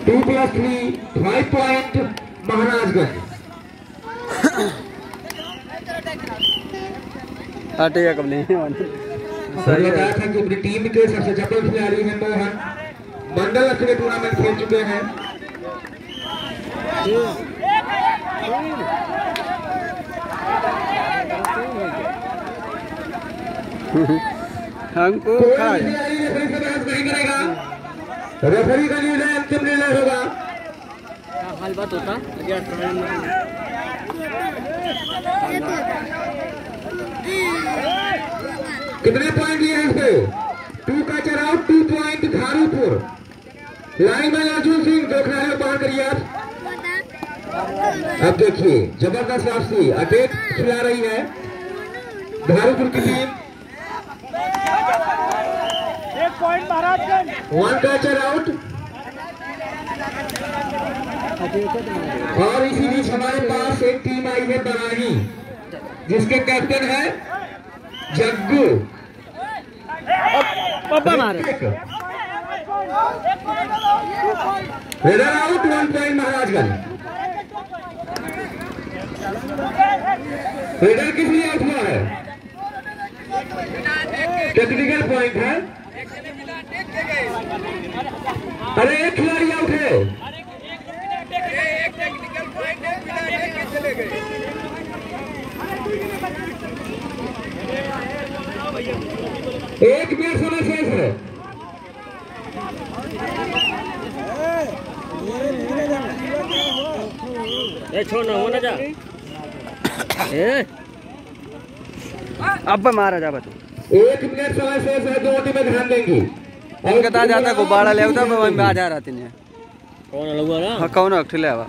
2+3 5 point Maharajganj. हटेगा कब नहीं सही बताया था कि अपनी टीम के सबसे जबरदस्त खिलाड़ी हैं मोहन, मंडल स्तर टूर्नामेंट खेल चुके हैं। हमको रेफरी से बहस नहीं करेगा, रेफरी का निर्णय अंतिम निर्णय होगा। हाल बात होता कितने पॉइंट लिए इस पे? 2 का चढ़ाव 2 पॉइंट धारूपुर। लाइन में अर्जुन सिंह दो खिलाड़ी बाहर करिए आप। अब देखिए जबरदस्त वापसी अटैक खिला रही है धारूपुर की टीम। 1 catcher out. और इसी बीच हमारे पास एक टीम आई है बरानी, जिसके कैप्टन है Jaggu. Raider out 1 point Maharajganj. Raider किस लिए आउट हुआ है? टेक्निकल पॉइंट है। अरे एक खिलाड़ी आउट है। एक मिनट समय शेष है। छोड़ना हो ना जा अब मारा जा बतू। 1 मिनट समय शेष है, दो टीमें ध्यान देंगी। और कता जाता गुब्बारा ले उता मैं में आ जा रहा तीन कौन लगवा ना। हां कौन अठले आवा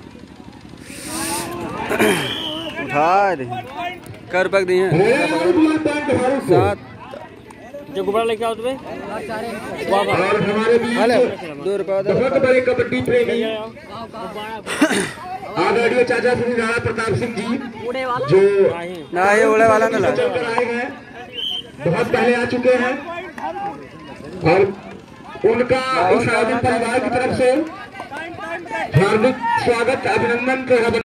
उठा दे कर पक दी है 7 जो गुब्बारा लेके आओ तुम्हें वाह और हमारे बीच हेलो 2 रुपए बहुत बड़े कबड्डी प्रेमी आदरणीय चाचा श्री राणा प्रताप सिंह जी, जो ना ये उड़े वाला ना चलकर आए हैं, बहुत पहले आ चुके हैं। और उनका इस आयोजन परिवार की तरफ से हार्दिक स्वागत अभिनंदन।